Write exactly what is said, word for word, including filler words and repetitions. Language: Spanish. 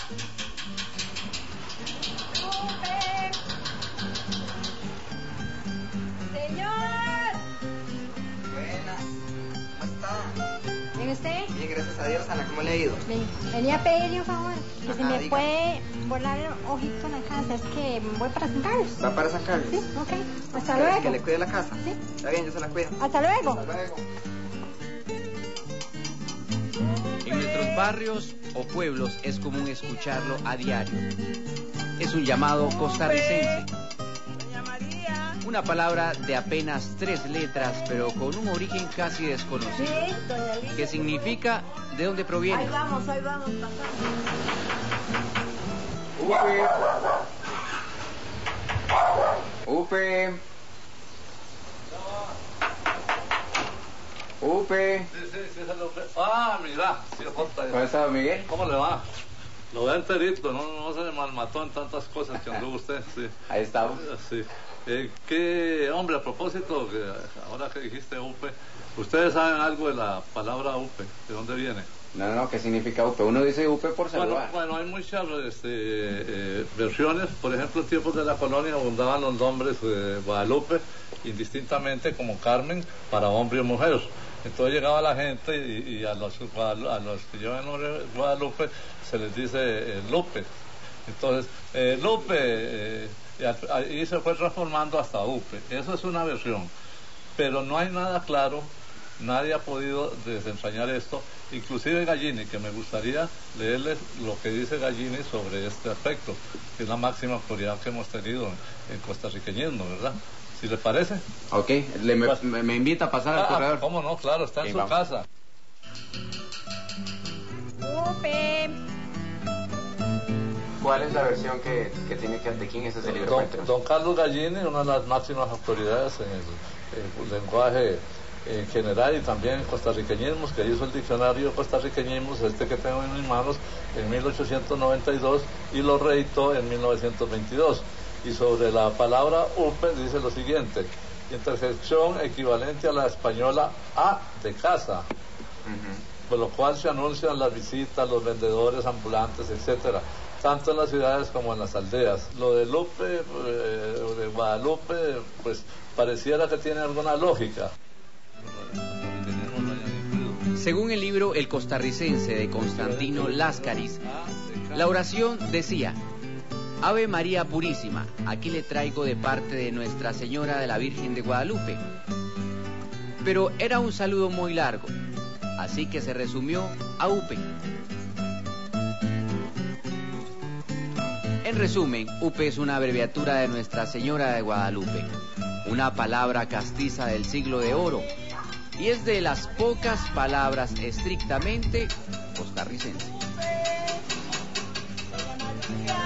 Señor. Buenas. ¿Cómo está? ¿Bien usted? Bien, gracias a Dios, Ana. ¿Cómo le ha ido? Bien. Venía a pedirle un favor. Que Ajá, se me diga. puede volar el ojito en la casa. Es que voy para San Carlos. ¿Va para San Carlos? Sí, ok. Hasta ¿Que, luego. que le cuide la casa? Sí. Está bien, yo se la cuido. Hasta luego. Hasta luego. En nuestros barrios o pueblos es común escucharlo a diario. Es un llamado costarricense. Una palabra de apenas tres letras, pero con un origen casi desconocido. Sí, doña Lidia. ¿Qué significa? ¿De dónde proviene? Ahí vamos, ahí vamos, pasando. Upe. Upe. Upe. Sí, sí, sí, es el Upe. Ah, mira, sí, Jota. ¿Cómo está, don Miguel? ¿Cómo le va? Lo ve enterito, no, no se malmató en tantas cosas que anduvo usted, sí. Ahí estamos. Sí. Eh, qué, hombre, a propósito, que ahora que dijiste Upe, ¿ustedes saben algo de la palabra Upe? ¿De dónde viene? No, no, ¿qué significa Upe? Uno dice Upe por Bueno, saludar. bueno, hay muchas este, eh, versiones. Por ejemplo, en tiempos de la colonia abundaban los nombres de Guadalupe, indistintamente como Carmen, para hombre y mujer. Entonces llegaba la gente y, y a, los, a los que llevan el nombre de Guadalupe se les dice eh, Lupe. Entonces, eh, Lupe, eh, y, y se fue transformando hasta Upe. Eso es una versión. Pero no hay nada claro, nadie ha podido desentrañar esto. Inclusive Gallini, que me gustaría leerles lo que dice Gallini sobre este aspecto, que es la máxima autoridad que hemos tenido en, en costarriqueñismo, ¿verdad? ¿Si les parece? Ok, le, me, me, me invita a pasar al Ah, corredor. ¿cómo no? Claro, está en Sí, su vamos. casa. Upe. ¿Cuál es la versión que, que tiene que de quién es ese libro? Don, Cuéntenos. don Carlos Gallini, una de las máximas autoridades en el, el lenguaje en general y también en costarriqueñismos, que hizo el diccionario de costarriqueñismos, este que tengo en mis manos, en mil ochocientos noventa y dos y lo reeditó en mil novecientos veintidós. Y sobre la palabra Upe dice lo siguiente: intersección equivalente a la española A de casa, Uh-huh. por lo cual se anuncian las visitas, los vendedores ambulantes, etcétera, tanto en las ciudades como en las aldeas. Lo de Lupe, eh, de Guadalupe, pues pareciera que tiene alguna lógica. Según el libro El costarricense de Constantino Láscaris, la oración decía: Ave María Purísima, aquí le traigo de parte de Nuestra Señora de la Virgen de Guadalupe. Pero era un saludo muy largo, así que se resumió a Upe. En resumen, Upe es una abreviatura de Nuestra Señora de Guadalupe, una palabra castiza del siglo de oro, y es de las pocas palabras estrictamente costarricenses. Doña María.